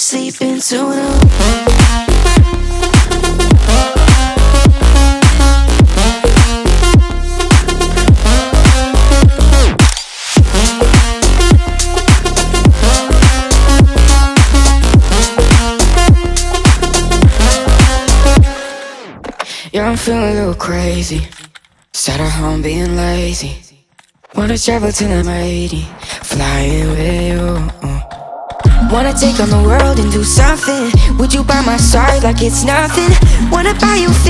sleeping too now. Yeah, I'm feeling a little crazy. Sat at home being lazy. Wanna travel till I'm 80, flying with you. Wanna take on the world and do something. Would you by my side like it's nothing? Wanna buy you